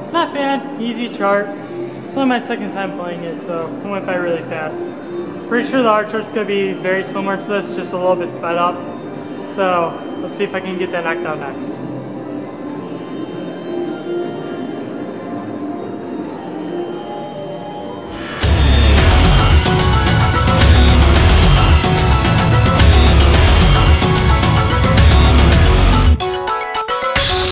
not bad, easy chart. It's only my second time playing it, so it went by really fast. Pretty sure the hard chart's gonna be very similar to this, just a little bit sped up. So let's see if I can get that knocked out next.